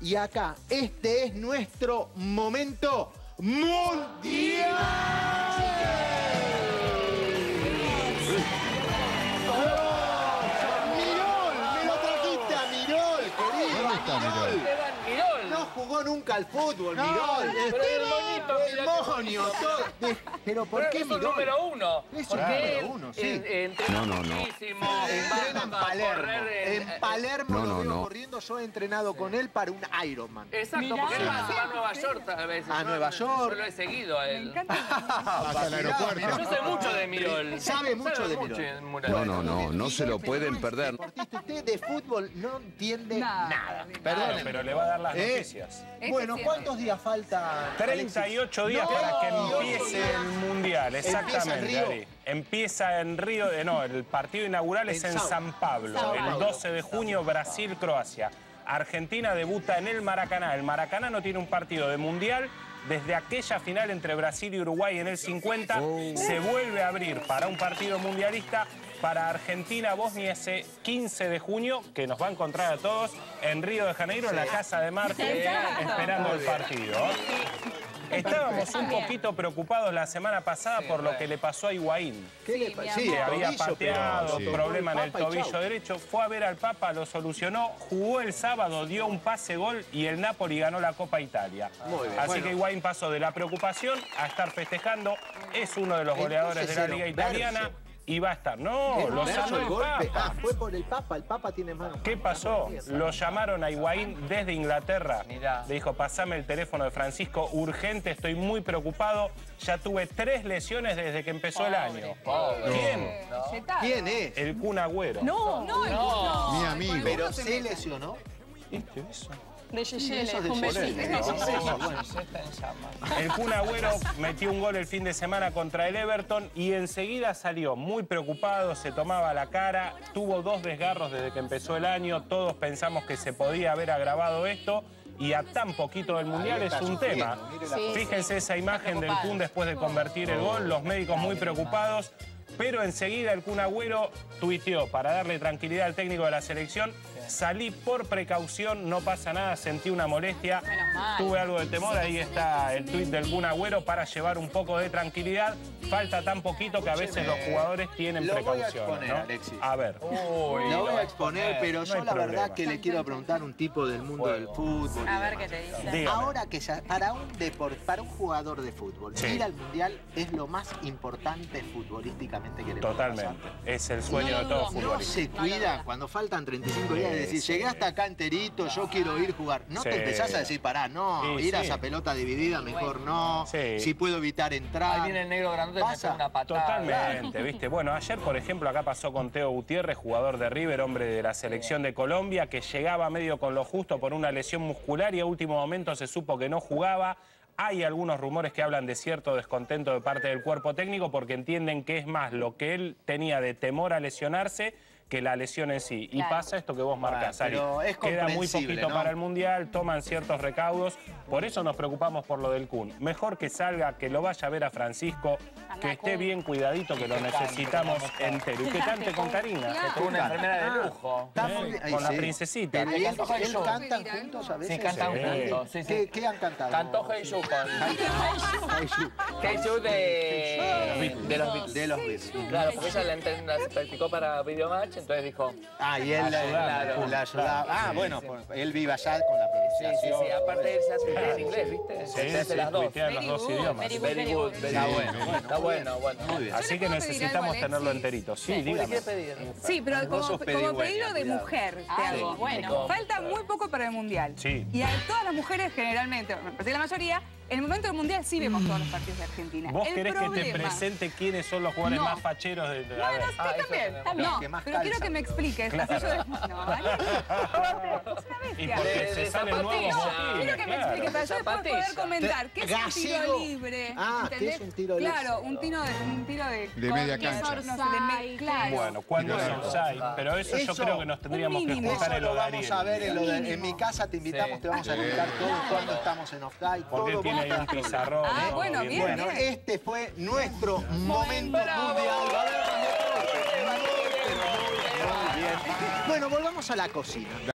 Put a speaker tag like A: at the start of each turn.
A: Y acá, este es nuestro momento mundial. ¡Mirol! ¡Me lo trajiste a Mirol, querido!
B: ¿Dónde está Mirol?
A: No jugó nunca al fútbol,
C: No,
A: Mirol.
C: pero el monito,
A: El monio, todo. Pero ¿por qué
C: es un
A: Mirol?
C: número uno.
A: Es un
C: Porque
A: número uno, sí.
C: entrena
B: No.
C: muchísimo.
A: Entrena en
C: va a
A: Palermo.
C: correr
A: En Palermo lo veo
B: no.
A: corriendo. Yo he entrenado con él para un Ironman.
C: Exacto, porque él va a Nueva York a veces.
A: A Nueva York.
C: Yo lo he seguido a él.
B: Hasta el aeropuerto.
C: Yo sé mucho de Mirol.
A: Sabe mucho de Mirol.
B: No se lo pueden perder.
A: Deportista, usted de fútbol no entiende nada.
D: Perdón, pero le va a dar las noticias.
A: Bueno, ¿cuántos días falta?
D: 38 días para que empiece el Mundial, exactamente. Ari. Empieza en Río, el partido inaugural es en San Pablo, el 12 de junio, Brasil-Croacia. Argentina debuta en el Maracaná. El Maracaná no tiene un partido de Mundial. Desde aquella final entre Brasil y Uruguay en el 50, se vuelve a abrir para un partido mundialista para Argentina-Bosnia ese 15 de junio, que nos va a encontrar a todos en Río de Janeiro, en la Casa de Marte, esperando el partido. Estábamos un poquito preocupados la semana pasada por lo que le pasó a Higuaín.
A: ¿Qué le pasó?
D: Sí, había pateado,
A: pero
D: problema en el
A: Papa y
D: tobillo
A: chau.
D: derecho. Fue a ver al Papa, lo solucionó, jugó el sábado, dio un pase-gol y el Napoli ganó la Copa Italia.
A: Muy bien.
D: Así
A: Bueno.
D: que Higuaín pasó de la preocupación a estar festejando. Es uno de los goleadores de la Liga Italiana y va a estar. No, lo sanó el
A: golpe.
D: Papa.
A: Fue por el Papa. El Papa tiene manos.
D: ¿Qué pasó? Lo llamaron a Higuaín desde Inglaterra.
C: Mirá.
D: Le dijo, pasame el teléfono de Francisco, urgente, estoy muy preocupado. Ya tuve 3 lesiones desde que empezó el año. ¿Quién?
A: ¿Quién es?
D: El Kun Agüero.
E: No.
B: Mi amigo.
A: Pero se lesionó.
D: ¿Viste eso?
E: De Yeye,
A: Eso de
E: un besito.
D: El Kun Agüero metió un gol el fin de semana contra el Everton y enseguida salió muy preocupado, se tomaba la cara, tuvo 2 desgarros desde que empezó el año, todos pensamos que se podía haber agravado esto y a tan poquito del Mundial es un tema. Fíjense esa imagen del Kun después de convertir el gol, los médicos muy preocupados, pero enseguida el Kun Agüero tuiteó para darle tranquilidad al técnico de la selección. Salí por precaución, no pasa nada, sentí una molestia, tuve algo de temor, ahí está el tuit del Kun Agüero para llevar un poco de tranquilidad. Falta tan poquito que a veces los jugadores tienen precauciones,
A: Lo voy a exponer,
D: ¿no?
A: Alexis.
D: A ver.
A: Lo voy a exponer, pero
D: No
A: yo
D: hay
A: la verdad
D: problema.
A: que le quiero preguntar a un tipo del mundo del fútbol.
E: A ver qué te dice.
D: Dígame.
A: Ahora que ya, para un jugador de fútbol,
D: Sí.
A: ir al Mundial es lo más importante futbolísticamente que le puede
D: Totalmente.
A: pasar.
D: Es el sueño de todo
A: No
D: futbolista.
A: se cuida cuando faltan 35 días de decir, llegué hasta acá enterito, yo quiero ir a jugar. No
D: Sí.
A: te empezás a decir, pará, no,
D: Sí,
A: ir a
D: sí.
A: esa pelota dividida, mejor no.
D: Sí.
A: Si puedo evitar entrar.
C: Ahí viene el negro grandote y me
A: Pasa.
C: pega una patada.
D: Totalmente, ¿viste? Bueno, ayer, por ejemplo, acá pasó con Teo Gutiérrez, jugador de River, hombre de la selección de Colombia, que llegaba medio con lo justo por una lesión muscular y a último momento se supo que no jugaba. Hay algunos rumores que hablan de cierto descontento de parte del cuerpo técnico porque entienden que es más lo que él tenía de temor a lesionarse que la lesión en sí. Y
E: Claro.
D: pasa esto que vos marcás, Ari.
A: pero es
D: Queda muy
A: comprensible,
D: poquito
A: ¿no?
D: para el Mundial, toman ciertos recaudos. Por eso nos preocupamos por lo del Kun. Mejor que salga, que lo vaya a ver a Francisco, que esté bien cuidadito, que lo necesitamos entero. Y que cante con Karina.
E: Claro.
C: Tuvo una enfermera de lujo.
A: Está muy bien.
D: Con la
A: Sí.
D: princesita.
A: Pero
C: Le
A: ¿y
C: cantó Hey
A: él
C: Joe.
A: cantan juntos a veces?
C: Sí, cantan
D: Sí.
C: juntos. Sí, sí.
A: ¿Qué han cantado?
C: Cantó Hey Joe Hey Joe de los Beatles.
A: De los Beatles.
C: Claro, porque ella la practicó para Videomatch, entonces dijo...
A: Ah, y él
C: Claro.
A: la ayudaba. Ah, bueno, él vive allá con la
C: Sí,
A: pronunciación.
C: sí, sí. Aparte él se hace en inglés, ¿viste?
D: Sí,
C: Se hace
D: sí,
C: las dos.
D: tuitean los dos idiomas.
C: Very good. Está bueno. Está bueno, bueno.
A: Muy bien.
D: Así que necesitamos tenerlo enterito. Sí,
C: ¿Qué le
D: dígame.
C: quiere pedir?
F: Sí, pero
A: Vos sos
F: como
A: pedigüeña,
F: pedido de
A: cuidado.
F: mujer te
E: Ah,
F: hago.
E: sí, bueno.
F: Falta muy poco para el Mundial.
D: Sí.
F: Y a todas las mujeres generalmente, me parece que la mayoría, en el momento del Mundial sí vemos todos los partidos de Argentina.
D: ¿Vos
F: El
D: querés que te
F: problema-
D: presente quiénes son los jugadores
F: No.
D: más facheros de la
F: Bueno,
D: vez?
F: sí,
C: eso
F: también.
C: también.
F: No,
A: Que más
F: pero quiero
A: calzan.
F: que me expliques. Así yo no, ¿vale? Es una
D: Y
F: bestia.
D: porque se
C: De
D: salen nuevos
C: zapatilla.
D: botines,
F: Quiero que me
D: claro.
F: explique para yo después poder
C: Zapatilla.
F: comentar qué es un tiro
A: Gallego.
F: libre.
A: Ah, ¿qué
F: ¿entendés?
A: es un tiro libre?
F: Claro, un tiro de
B: De media cancha.
F: No sé, claro.
D: Bueno, cuando es offside, pero eso yo
A: Eso,
D: creo que nos tendríamos
F: un
D: que
F: mínimo.
D: juntar
A: Eso
D: en
A: lo
D: lo de
A: vamos a
D: Ariel.
A: ver en mi casa, te invitamos,
C: Sí.
A: te vamos a contar todo cuando estamos en offside.
D: Porque él
A: todo
D: tiene ahí un pizarrón.
F: Ah,
D: ¿no?
F: bueno, bien.
A: Bueno, este fue nuestro momento
C: ¡Bravo!
A: mundial. Muy bien. Bueno, volvamos a la cocina.